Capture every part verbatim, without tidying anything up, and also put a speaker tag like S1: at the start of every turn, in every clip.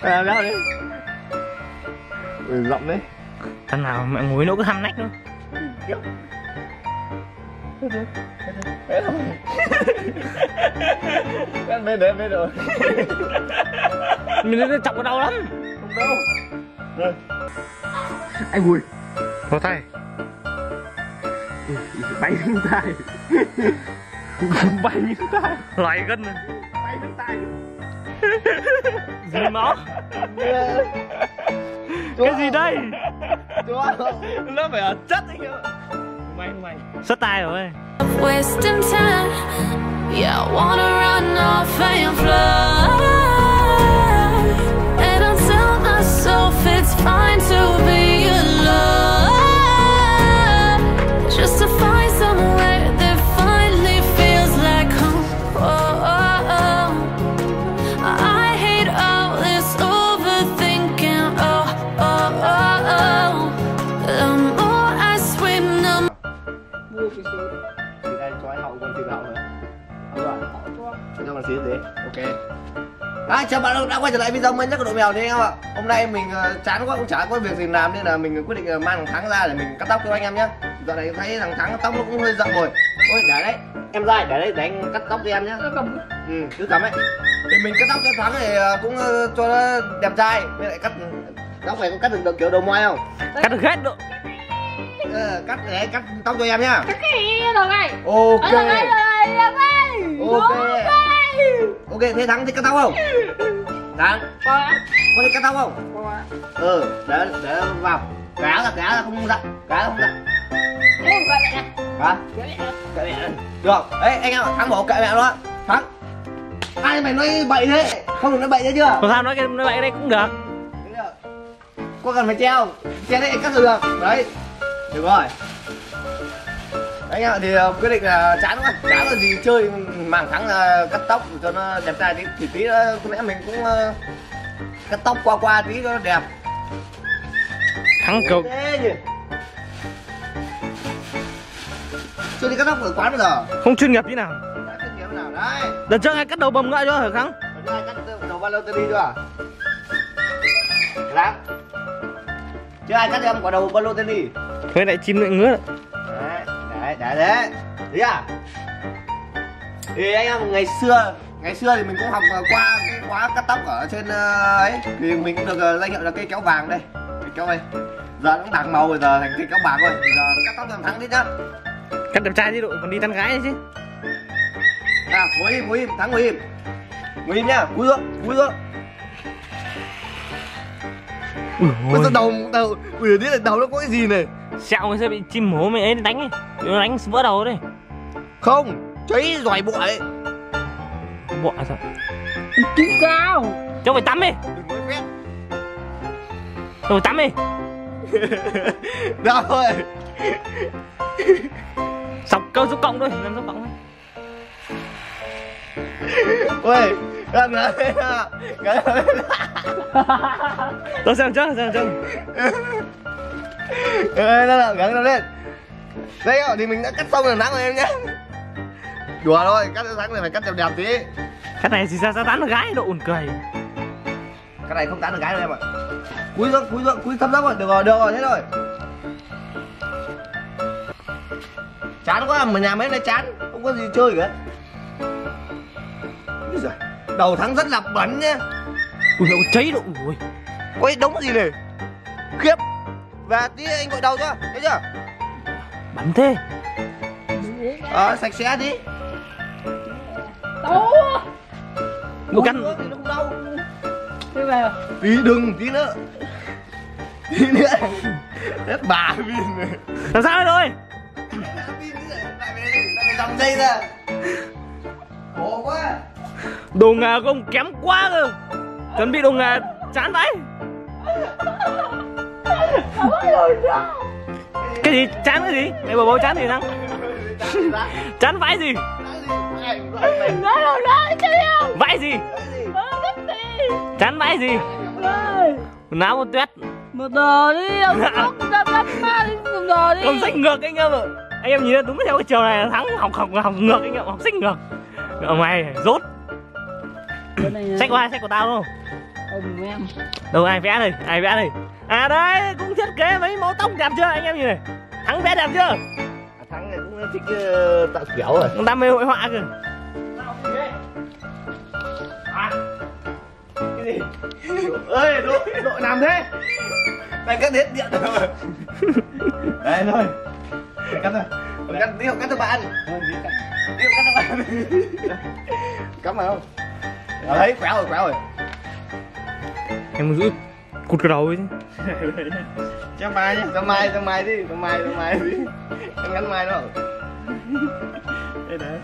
S1: Làm sao đi. Ừ, rộng đấy.
S2: Thằng nào mẹ ngồi nó cứ hăm nách nữa.
S1: Em biết rồi, em biết rồi.
S2: Mình nó chọc vào đau lắm.
S1: Không đâu. Rồi. Anh Bùi.
S2: Có tay.
S1: Bay xuống tay. Bay xuống tay.
S2: Loại gân này.
S1: Bay xuống tay.
S2: Gì máu? Cái gì đây?
S1: Chúa. Nó phải ở chất anh ạ. Mày mày.
S2: Sất tay rồi.
S3: Wasting time, yeah, I wanna run off and fly. And I tell myself it's fine to be alone, just to find somewhere that finally feels like home. Oh, oh, oh. I hate all this overthinking. Oh, oh, oh, oh. The more I swim, the
S1: Mua cái gì? Thì đây cho anh hậu con tìm hậu rồi. Đúng rồi. Cho con xí gì? Ok. À, chào bạn đã quay trở lại video mới nhất của Đội Mèo thế anh em ạ. Hôm nay mình uh, chán quá cũng chả có việc gì làm nên là mình quyết định uh, mang thằng Thắng ra để mình cắt tóc cho anh em nhé. Dạo này thấy thằng Thắng tóc nó cũng hơi rậm rồi. Ôi để đấy, em ra để đấy để anh cắt tóc cho em nhé. Ừ, cứ cầm ấy. Thì mình cắt tóc cho Thắng thì uh, cũng uh, cho nó đẹp trai. Với lại cắt tóc này có cắt được, được kiểu đầu moi không?
S2: Cắt được hết độ.
S1: Ờ, cắt để cắt tóc cho em nhá.
S4: Cắt cái đầu này.
S1: Ok.
S4: Ở đây rồi em ơi.
S1: Ok. Ok, thế Thắng thích cắt tóc không? Thắng.
S4: Có ạ.
S1: Có thích cắt tóc không?
S4: Có ạ.
S1: Ừ, để để vào. Cá là cá là không dặn, cá là không dặn.
S4: Em gọi mẹ nè.
S1: Hả?
S4: Gọi mẹ nè.
S1: Kệ mẹ. Được. Đấy anh em Thắng bảo kệ mẹ luôn. Thắng. Ai mày nói bậy thế? Không được nói bậy thế chưa?
S2: Còn sao nói cái nói vậy đây cũng được.
S1: Có cần phải treo, treo đấy cắt được. Đấy. Được rồi. Anh em thì uh, quyết định là chán quá, chán là gì chơi mảng Thắng là cắt tóc cho nó đẹp trai tí, thì tí nữa có lẽ mình cũng uh, cắt tóc qua qua tí cho nó đẹp.
S2: Thắng cực.
S1: Thế nhỉ? Chưa đi cắt tóc ở quán bây giờ.
S2: Không chuyên nghiệp như nào.
S1: Đã chuyên nghiệp nào đấy.
S2: Đợt trước ai cắt đầu bầm ngợi cho hả Thắng?
S1: Đợt ai cắt đầu ba lô tê đi chưa? Lắm. Chưa ai cắt cho em quả đầu ba lô tê đi.
S2: Thế lại chim lại ngứa.
S1: Đấy, đấy, đấy, đấy. Thấy à? Thì anh em ngày xưa, ngày xưa thì mình cũng học qua cái khóa cắt tóc ở trên ấy, thì mình cũng được danh hiệu là cây kéo vàng đây, cây kéo đây. Giờ nó cũng bạc màu rồi, giờ thành cây kéo bạc rồi. Giờ cắt tóc cho Thắng đi nhá.
S2: Cắt đẹp trai chứ đội còn đi tán gái chứ.
S1: À, ngồi im, ngồi im, Thắng ngồi im, ngồi im nhá, cúi xuống, cúi xuống. Ui, sao đầu đầu, ui biết là đầu nó có cái gì này?
S2: Sẹo người sẽ bị chim hố mày ấy đánh ấy, nó đánh vỡ đầu đấy.
S1: Không, cháy giỏi bụi.
S2: Bụi sao?
S4: Chú cao.
S2: Cháu phải tắm đi.
S1: Đừng nói phép.
S2: Cháu phải tắm đi.
S1: Đâu rồi.
S2: Sọc câu số cộng thôi, làm số cộng thôi.
S1: Ôi, gần rồi. Gần rồi.
S2: Tôi xem trước, xem trước.
S1: Ê, nó là gắn nó lên. Đây thì mình đã cắt xong rồi Thắng rồi em nhé. Đùa thôi, cắt Thắng này phải cắt đẹp đẹp tí.
S2: Cái này thì sao sao tán được gái độ buồn cười.
S1: Cái này không tán được gái đâu em ạ. Cúi xuống, cúi xuống, cúi thấp thấp rồi, được rồi, được rồi, thế rồi. Chán quá, mà nhà mấy này chán, không có gì chơi cả. Úi giời, đầu Thắng rất là bẩn nhá.
S2: Ui nó cháy độ, ui.
S1: Có cái đống gì này. Khiếp. Và tí anh gội đầu cho, thấy chưa?
S2: Bẩn thế.
S1: Ờ, sạch sẽ đi.
S4: Đâu.
S2: Một căn.
S1: Thì không đâu.
S4: Đi về.
S1: Tí đừng, tí nữa. Tí nữa. Hết bà pin rồi.
S2: Làm sao rồi?
S1: Lại phải dòng dây ra. Khổ quá.
S2: Đồ nghề của ông kém quá cơ. Chuẩn bị đồ nghề chán vậy. Cái gì? Chán cái gì? Này bố bố chán gì Thắng? Chán vãi gì?
S4: Nói đâu nói chứ không.
S2: Vãi gì? Chán vãi gì? Quần áo một tuyết.
S4: Một đồ đi, ông khóc ra bắt ma đi, một đồ đi.
S2: Ông xách ngược anh em ạ. Anh em nhìn đúng theo cái chiều này là Thắng học học học ngược anh em, học xách ngược. Ông này rốt. Xách của ai? Xách của tao đúng không?
S4: Ôm em.
S2: Đâu ai vẽ đây, ai vẽ đây? À đây, cũng thiết kế mấy mẫu tóc đẹp chưa anh em nhìn này. Thắng vẽ đẹp chưa?
S1: Thắng này cũng thích uh, tạo kiểu rồi.
S2: Đam mê hội họa kìa.
S1: À, cái gì? Ơi, đội, đội làm thế. Mày cắt hết điện rồi. Đây thôi. Cắt rồi. Cắt tí cắt cho bạn. Tí cắt cho bạn. Cắt mà không? Đấy, khỏe rồi, khỏe rồi.
S2: Em giữ cụt cái đầu ấy chứ.
S1: Cho mai nhá, cho mai, cho mai đi, cho mai, cho mai đi. Em ngắn mai đâu. Đây đấy.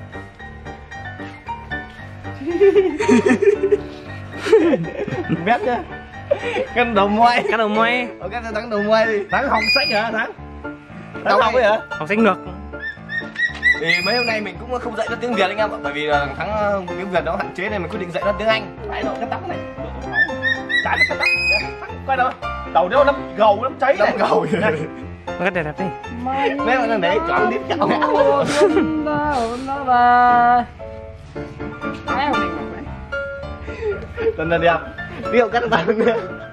S1: Biết nhá. Cắt đầu moai.
S2: Cắt đầu moai.
S1: Ờ, cắt cho Thắng đầu moai đi. Thắng học sách hả Thắng?
S2: Thắng học ấy hả? Học sách ngược.
S1: Thì mấy hôm nay mình cũng không dạy nó tiếng Việt anh em ạ. Bởi vì Thắng tiếng Việt nó hạn chế nên mình quyết định dạy nó tiếng Anh. Đấy, độ cắt tóc này. Trái nó cắt tóc. Quay đâu. Đầu nó lắm gầu lắm cháy này. Gầu.
S2: Nó cắt đẹp đẹp đi.
S1: Mấy bạn để chọn tiếp chọn.
S4: Nó là ai không mình mặc đấy.
S1: Tên là đẹp. Ví dụ cắt tóc nữa.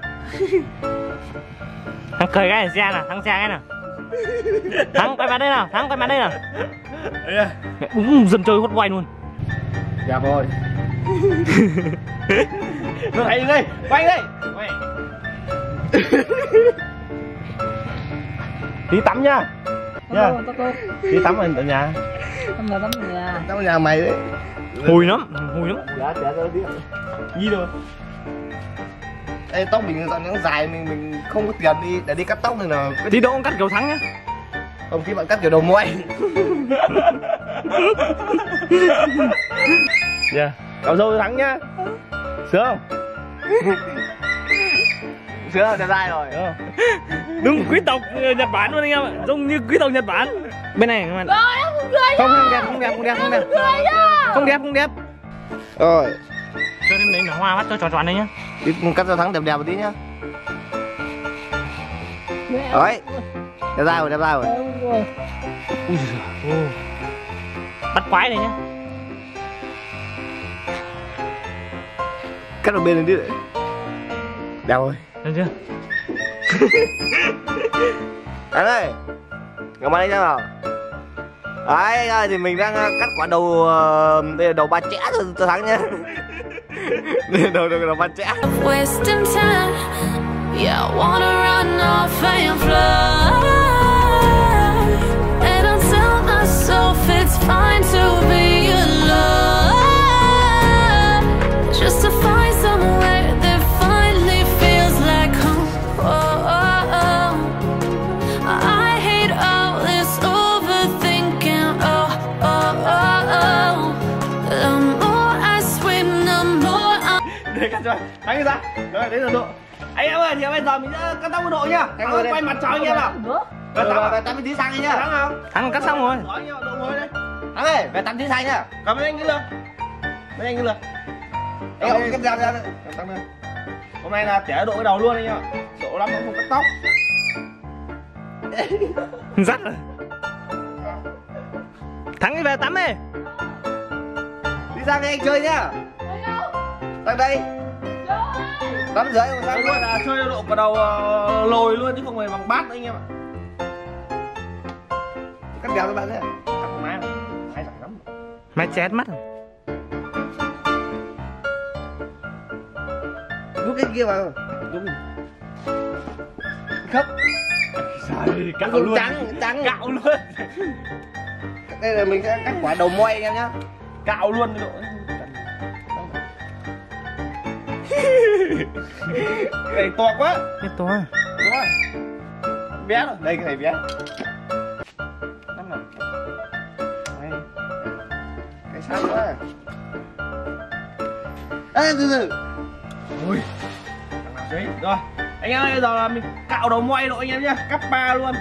S2: Thắng cười cái này xe nào, Thắng xe cái nào. Thắng quay mặt đây nào, Thắng quay mặt đây nào. Đúng dân chơi hốt quay luôn.
S1: Dạ rồi. Nó thấy đi, quay đi. Quay. Tí tắm nha. Nha. Tí tắm ở nhà.
S4: Tắm là tắm ở nhà.
S1: Tắm ở nhà mày đấy.
S2: Hùi lắm, hùi lắm.
S1: Dạ, dạ rồi đi. Gì rồi? Ê, tóc mình dọn nó dài mình mình không có tiền đi để đi cắt tóc này là
S2: Tí độ cắt kiểu Thắng nhá.
S1: không tí bạn cắt kiểu đầu moai. Dạ, cạo râu Thắng nhá. Sướng không? Sướng không? Đẹp dai rồi. Đúng không?
S2: Đúng quý tộc Nhật Bản luôn anh em ạ, giống như quý tộc Nhật Bản. Bên này các bạn. Không không đẹp, không đẹp, không đẹp, không đẹp. Không đẹp, không đẹp.
S1: Rồi.
S2: Cho đến đấy là hoa mắt cho tròn tròn đây nhá.
S1: Tí cắt cho Thắng đẹp đẹp một tí nhá. Đấy. Đẹp dai rồi, đẹp dai rồi.
S2: Ui giời ơi. Bắt quái này nhá.
S1: Cắt vào bên này đi. Đẹp rồi.
S2: Được chưa?
S1: Thắng ơi. Ngồi đây nha nào. Đấy anh ơi, thì mình đang cắt quả đầu, đây là đầu ba chẽ cho, cho Thắng nhá. Đây là đầu, đầu, đầu ba chẽ.
S3: Wasting time, yeah, I wanna run off and fly. And I tell myself it's fine to be alone, just to find somewhere that finally feels like home. Oh, oh, oh. I hate all this overthinking. Oh, oh, oh, oh. The more I swim, the more I...
S1: Để cắt cho Thắng ra. Rồi, đấy là độ. Anh em ơi, thì bây giờ mình sẽ cắt tóc một độ nhá. Thắng ơi, quay mặt chào anh em nào. Về tắm, về tắm tí sang đi nhá. Thắng không?
S2: Thắng cắt xong rồi.
S1: Nói nhau độ ngồi đây. Thắng ơi, về tắm tí sang nhá. Cầm bên anh cứ lượt. Bên anh cứ lượt. Anh không cắt ra ra đây. Tắm đây. Hôm nay là tỉa độ cái đầu luôn anh em ạ. Độ lắm không cắt tóc.
S2: Dắt rồi. Thắng đi về tắm đi.
S1: Đi sang đây anh chơi nhá. Sang đây. Tắm dưới còn sang luôn là chơi độ vào đầu uh, lồi luôn chứ không phải bằng bát anh em ạ. Cắt đèo các bạn nhé. Cắt máy này. Máy giỏi lắm.
S2: Máy chét mắt rồi.
S1: Rút cái kia vào. Đúng. Khóc.
S2: Trời, cạo
S1: luôn.
S2: luôn.
S1: Trắng, trắng.
S2: Cạo luôn.
S1: Đây là mình sẽ cắt quả đầu moai anh em nhá.
S2: Cạo luôn cái độ.
S1: Cái này to quá.
S2: Cái to.
S1: To. Bé rồi. Đây cái này bé. Năm này. Đây. Cái sát quá. Ê từ từ. Ui. Thằng nào đấy. Rồi. Anh em ơi, bây giờ là mình cạo đầu moai độ anh em nhá. Cắt ba luôn.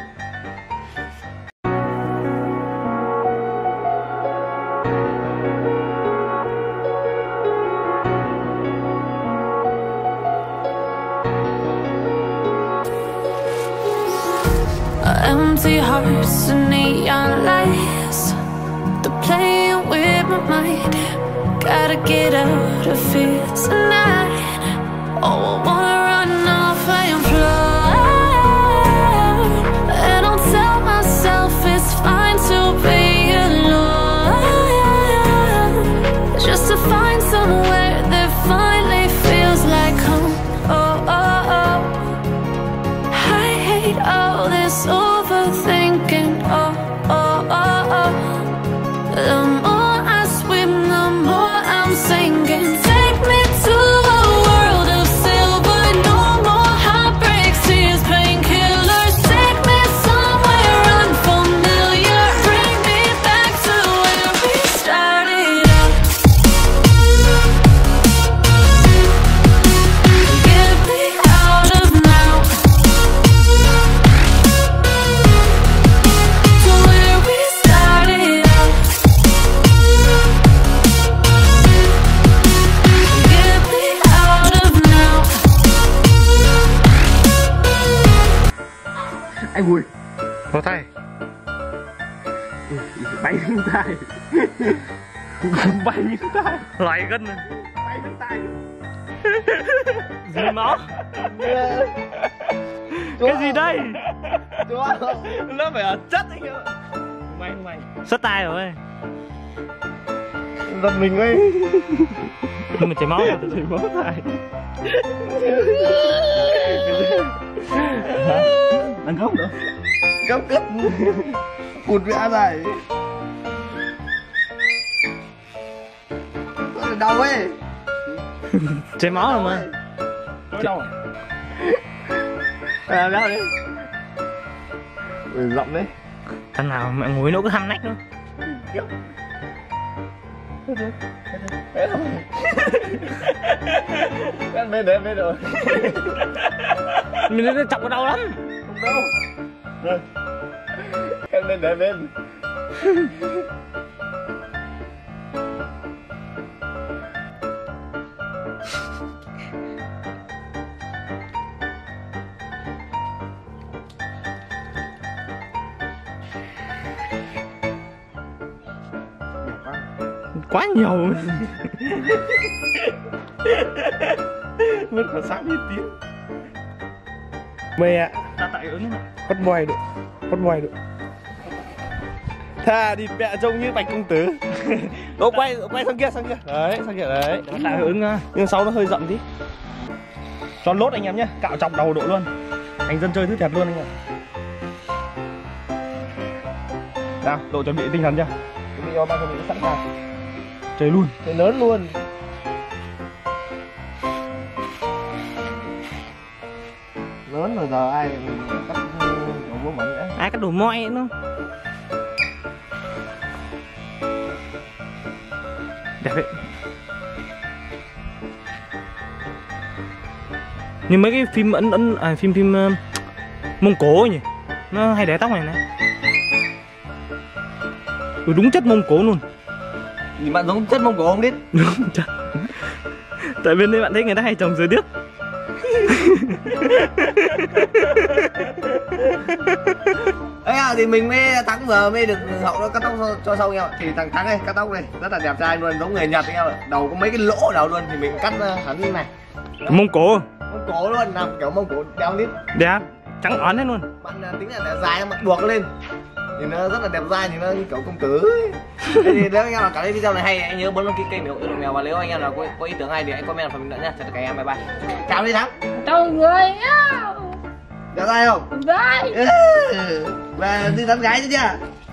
S3: Empty hearts and neon lights, they're playing with my mind. Gotta get out of here tonight.
S1: Anh Bùi.
S2: Có tay.
S1: Bay đứng tay. Bay đứng tay.
S2: Lại gân này.
S1: Bay đứng tay.
S2: Gì máu? Cái gì đây?
S1: Chúa. Nó phải ở chất anh em ạ. Mày mày.
S2: Sất tay rồi.
S1: Giật mình ấy.
S2: Nhưng mà chảy máu rồi.
S1: Chảy máu tay. Đang gấp nữa. Gấp gấp. Cụt vẽ này. Nó là đau ấy.
S2: Chảy máu rồi mà.
S1: Nó đau à? À, đau đi. Ừ, rộng đấy.
S2: Thằng nào mẹ ngồi nó cứ hăm nách nữa.
S1: Em bên đấy, em bên rồi.
S2: Mình nó chọc vào đầu lắm.
S1: Không đâu. Rồi. Em bên đấy, em bên.
S2: Quá nhiều.
S1: Mất cả sáu mươi tiếng.
S2: Mày ạ. Ta tại ứng này.
S1: Bắt ngoài được. Bắt ngoài được. Thà đi mẹ trông như bạch công tử. Đâu quay quay sang kia sang kia. Đấy, sang kia đấy.
S2: Tại ứng à.
S1: Nhưng sau nó hơi rậm tí. Cho lốt anh em nhé, cạo chọc đầu độ luôn. Anh dân chơi thứ thiệt luôn anh em. Nào, độ chuẩn bị tinh thần chưa? Chuẩn bị bao chuẩn bị sẵn sàng.
S2: Chơi luôn.
S1: Chơi lớn luôn. Lớn rồi giờ ai cắt đồ búa mận nữa.
S2: Ai cắt đồ moi nữa. Đẹp đấy. Như mấy cái phim ấn ấn à, phim phim uh, Mông Cổ nhỉ, nó hay để tóc này này. Ừ, đúng chất Mông Cổ luôn.
S1: Nhìn bạn giống chất Mông Cổ không biết.
S2: Đúng chất. Tại bên đây bạn thấy người ta hay trồng dừa điếc.
S1: Đấy à, thì mình mới thắng giờ mới được hậu nó cắt tóc cho xong em ạ. Thì thằng thắng này cắt tóc này rất là đẹp trai luôn, giống người Nhật anh em ạ. Đầu có mấy cái lỗ đầu luôn thì mình cắt hẳn như này.
S2: Mông Cổ.
S1: Mông Cổ luôn, làm kiểu Mông Cổ đeo nít.
S2: Đẹp, trắng ón hết luôn.
S1: Bạn tính là để dài mà buộc lên thì nó rất là đẹp dai, thì nó như kiểu công tử. Thế thì nếu anh em nào cảm thấy video này hay, anh nhớ bấm đăng ký kênh để ủng hộ Mèo. Và nếu anh em nào có, có ý tưởng hay thì anh comment vào phần bình luận nhá. Chào tất cả anh em, bye bye. Chào đi Thắng.
S4: Chào người nhá.
S1: Đẹp dai không?
S4: Đấy.
S1: Và đi tán gái chứ chưa?